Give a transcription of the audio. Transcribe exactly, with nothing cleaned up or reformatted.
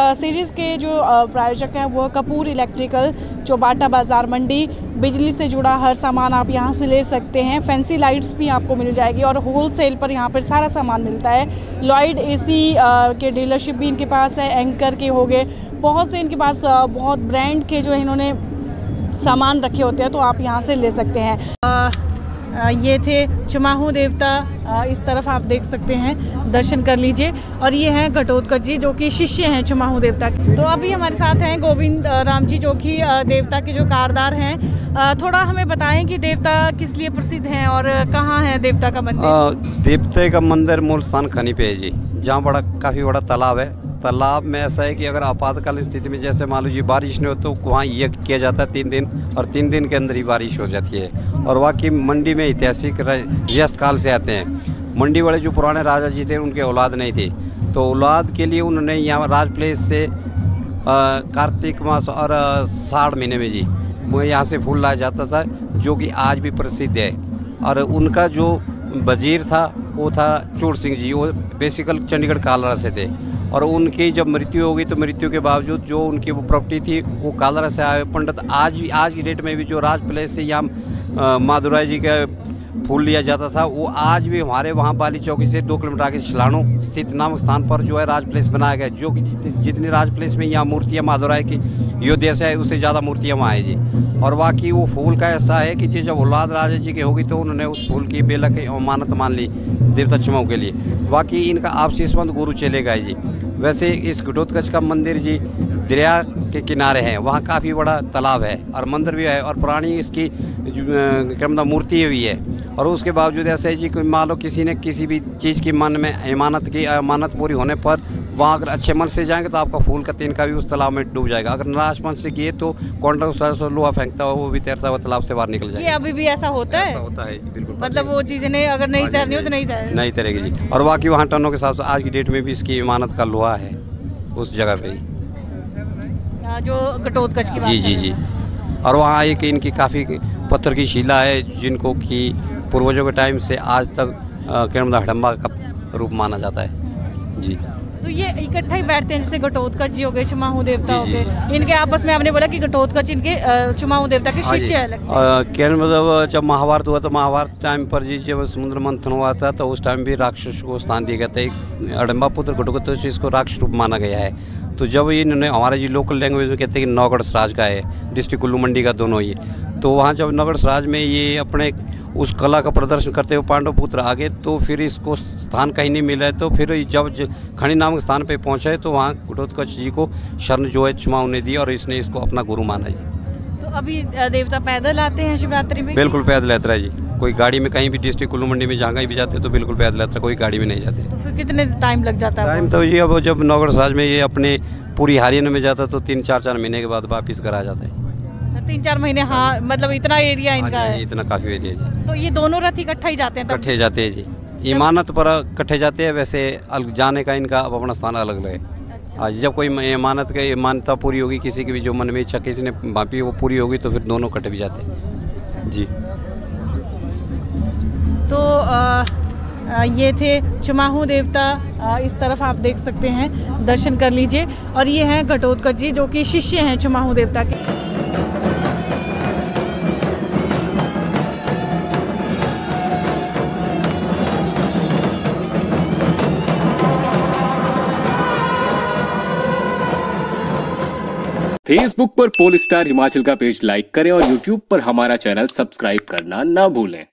Series के जो प्रायोजक हैं वो कपूर इलेक्ट्रिकल, चौबाटा बाज़ार मंडी। बिजली से जुड़ा हर सामान आप यहाँ से ले सकते हैं। फैंसी लाइट्स भी आपको मिल जाएगी और होल सेल पर यहाँ पर सारा सामान मिलता है। लॉयड एसी के डीलरशिप भी इनके पास है, एंकर के हो गए, बहुत से इनके पास बहुत ब्रांड के जो है इन्होंने सामान रखे होते हैं, तो आप यहाँ से ले सकते हैं। आ, आ, ये थे चुमाहू देवता, आ, इस तरफ आप देख सकते हैं, दर्शन कर लीजिए। और ये हैं घटोत्कच जी जो कि शिष्य हैं चुमाहू देवता के। तो अभी हमारे साथ हैं गोविंद राम जी जो कि देवता के जो कारदार हैं। आ, थोड़ा हमें बताएं कि देवता किस लिए प्रसिद्ध हैं और कहाँ है देवता का मंदिर? देवता का मंदिर मूल स्थान खनी पे है जी, जहाँ बड़ा काफ़ी बड़ा तालाब है। तालाब में ऐसा है कि अगर आपातकालीन स्थिति में जैसे मान लीजिए बारिश नहीं हो तो वहाँ यज्ञ किया जाता है तीन दिन, और तीन दिन के अंदर ही बारिश हो जाती है। और वाकई मंडी में ऐतिहासिक व्यस्त काल से आते हैं। मंडी वाले जो पुराने राजा जी थे उनके औलाद नहीं थे, तो औलाद के लिए उन्होंने यहाँ राज प्लेस से कार्तिक मास और साढ़ महीने में जी वो यहाँ से फूल लाया जाता था, जो कि आज भी प्रसिद्ध है। और उनका जो वजीर था वो था चूड़ सिंह जी, वो बेसिकल चंडीगढ़ कालरा से थे। और उनकी जब मृत्यु हो गई तो मृत्यु के बावजूद जो उनकी वो प्रॉपर्टी थी वो कालरा से आए पंडित। आज भी आज की डेट में भी जो राज प्लेस से यहाँ माधुराय जी का फूल लिया जाता था, वो आज भी हमारे वहाँ बाली चौकी से दो किलोमीटर आगे शिलाणु स्थित नामक स्थान पर जो है राज प्लेस बनाया गया, जो कि जितनी राज प्लेस में यहाँ मूर्तियाँ माधुराय की अयोध्या से है उससे ज़्यादा मूर्तियाँ वहाँ है जी। और वाकई वो फूल का ऐसा है कि जब औलाद राजा जी की होगी तो उन्होंने उस फूल की बेला की अमानत मान ली देवता चुमाऊ के लिए। वाकई इनका आपसी संबंध गुरु चले गए जी। वैसे इस घटोत्कच का मंदिर जी दरिया के किनारे है, वहाँ काफ़ी बड़ा तालाब है और मंदिर भी है और पुरानी इसकी क्रमदा मूर्ति भी है। और उसके बावजूद ऐसे जी कोई मान लो किसी ने किसी भी चीज़ की मन में इमानत की अमानत पूरी होने पर वहाँ अगर अच्छे मन से जाएंगे तो आपका फूल का तिनका भी उस तालाब में डूब जाएगा। अगर नाराज मन से किए तो कॉन्ट्रा लोहा फेंकता हुआ वो भी तैरता हुआ तालाब से बाहर निकल जाएगा। ये अभी भी ऐसा होता है? ऐसा होता है बिल्कुल। मतलब वो चीज़ें नहीं अगर नहीं तैरनी हो तो नहीं तैरेगी नहीं तैरेगी जी। और बाकी वहाँ टनों के हिसाब से आज की डेट में भी इसकी इमानत का लोहा है उस जगह पे ही, जो घटोत्कच की बात जी जी जी। और वहाँ एक इनकी काफ़ी पत्थर की शिला है जिनको कि पूर्वजों के टाइम से आज तक किरणदा हडम्बा का रूप माना जाता है जी। तो ये इकट्ठा ही बैठते हैं, जैसे घटोत्कच जी हो गए, चुमाहू देवता हो गए, इनके आपस में आपने बोला कि घटोत्कच इनके चुमाहू देवता के शिष्य है। क्या मतलब जब महाभारत हुआ तो महाभारत टाइम पर जी जब समुद्र मंथन हुआ था तो उस टाइम भी राक्षस को स्थान दिया गया था। एक हडम्बा पुत्र घटोत्कच इसको राक्षस रूप माना गया है। तो जब इन्होंने हमारे जी लोकल लैंग्वेज में कहते हैं कि नौगढ़ सराज का है, डिस्ट्रिक्ट कुल्लू मंडी का दोनों ही, तो वहाँ जब नौगढ़ सराज में ये अपने उस कला का प्रदर्शन करते हुए पांडव पुत्र आगे, तो फिर इसको स्थान कहीं नहीं मिला है। तो फिर जब खड़ी नामक स्थान पे पहुँचे तो वहाँ घटोत्कच जी को शरण जो है चुमाऊ ने दी और इसने इसको अपना गुरु माना जी। तो अभी देवता पैदल आते हैं शिवरात्रि में? बिल्कुल पैदल यात्रा जी, कोई गाड़ी में कहीं भी डिस्ट्रिक्ट कुल्लू मंडी में जहाँ कहीं भी जाते हैं तो बिल्कुल पैदल यात्रा, कोई गाड़ी में नहीं जाते। तो फिर कितने टाइम लग जाता है? टाइम तो ये अब जब नौगढ़ सराज में ये अपने पूरी हरियाणा में जाता तो तीन चार चार महीने के बाद वापिस घर आ जाता है। तीन चार महीने? हाँ, मतलब इतना एरिया इनका है? इतना काफ़ी एरिया जी। तो ये दोनों रथ इकट्ठा ही जाते हैं? इकट्ठे जाते हैं जी, इमानत पर इकट्ठे जाते हैं। वैसे जाने का इनका अब अपना स्थान अलग है। आज जब कोई इमानत की मान्यता पूरी होगी, किसी की भी जो मन में इच्छा किसी ने भापी वो पूरी होगी तो फिर दोनों इकट्ठे भी जाते हैं जी। तो आ, आ, ये थे चुमाहू देवता, आ, इस तरफ आप देख सकते हैं, दर्शन कर लीजिए। और ये हैं घटोत्कच जी जो कि शिष्य हैं चुमाहू देवता के। फेसबुक पर पोल स्टार हिमाचल का पेज लाइक करें और यूट्यूब पर हमारा चैनल सब्सक्राइब करना ना भूलें।